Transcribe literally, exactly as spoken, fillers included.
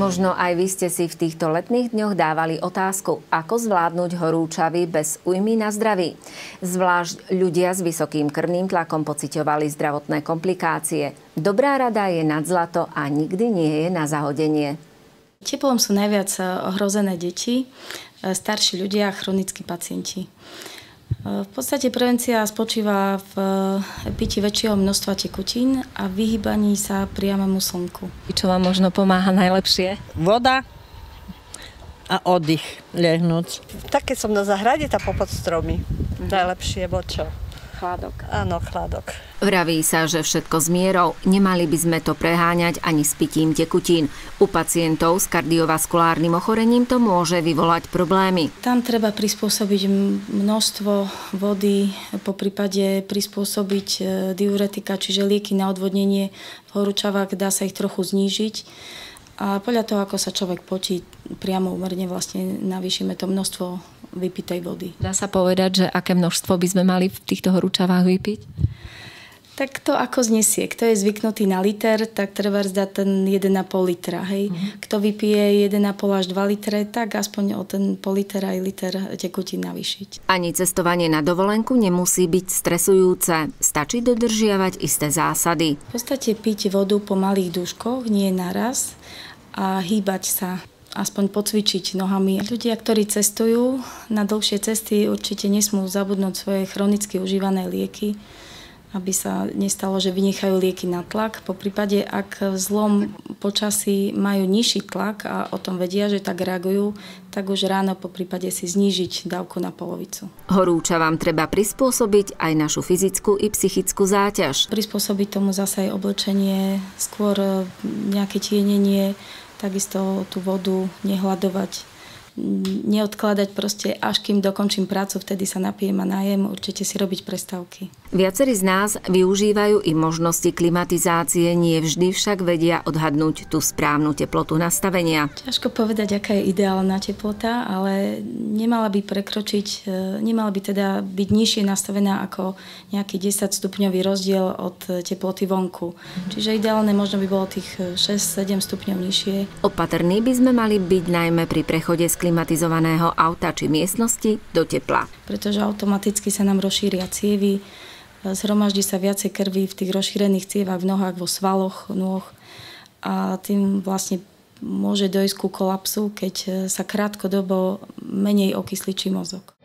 Možno aj vy ste si v týchto letných dňoch dávali otázku, ako zvládnuť horúčavy bez újmy na zdraví. Zvlášť ľudia s vysokým krvným tlakom pociťovali zdravotné komplikácie. Dobrá rada je nad zlato a nikdy nie je na zahodenie. Teplom sú najviac ohrozené deti, starší ľudia a chronickí pacienti. V podstate prevencia spočíva v pití väčšieho množstva tekutín a vyhýbaní sa priamému slnku. Čo vám možno pomáha najlepšie? Voda a oddych, lehnúť. Tak keď som na zahrade, tá popod stromy. Mhm. Najlepšie, bo čo? Chládok. Áno, chládok. Vraví sa, že všetko s mierou. Nemali by sme to preháňať ani s pitím tekutín. U pacientov s kardiovaskulárnym ochorením to môže vyvolať problémy. Tam treba prispôsobiť množstvo vody, po prípade prispôsobiť diuretika, čiže lieky na odvodnenie v horúčavách, dá sa ich trochu znížiť. A podľa toho, ako sa človek potí, priamo úmerne vlastne navýšime to množstvo vypitej vody. Dá sa povedať, že aké množstvo by sme mali v týchto horúčavách vypiť? Tak to ako znesie. Kto je zvyknutý na liter, tak treba zdať ten jeden a pol litra. Hej. Mm. Kto vypije jeden a pol až dva litre, tak aspoň o ten pol liter aj liter tekutín navýšiť. Ani cestovanie na dovolenku nemusí byť stresujúce. Stačí dodržiavať isté zásady. V podstate piť vodu po malých dúškoch, nie naraz, a hýbať sa. Aspoň pocvičiť nohami. Ľudia, ktorí cestujú na dlhšie cesty, určite nesmú zabudnúť svoje chronicky užívané lieky, aby sa nestalo, že vynechajú lieky na tlak. Po prípade, ak v zlom počasí majú nižší tlak a o tom vedia, že tak reagujú, tak už ráno po prípade si znížiť dávku na polovicu. Horúčavám treba prispôsobiť aj našu fyzickú i psychickú záťaž. Prispôsobiť tomu zase aj oblečenie, skôr nejaké tienenie, takisto tú vodu nehľadovať, neodkladať proste, až kým dokončím prácu, vtedy sa napijem a najem, určite si robiť prestávky. Viacerí z nás využívajú i možnosti klimatizácie, nie vždy však vedia odhadnúť tú správnu teplotu nastavenia. Ťažko povedať, aká je ideálna teplota, ale nemala by prekročiť, nemala by teda byť nižšie nastavená ako nejaký desať stupňový rozdiel od teploty vonku. Čiže ideálne možno by bolo tých šesť sedem stupňov nižšie. Opatrní by sme mali byť najmä pri prechode z klimatizovaného auta či miestnosti do tepla. Pretože automaticky sa nám rozšíria cievy, zhromaždí sa viacej krvi v tých rozšírených cievach, v nohách, vo svaloch nôh a tým vlastne môže dojsť ku kolapsu, keď sa krátkodobo menej okysličí mozog.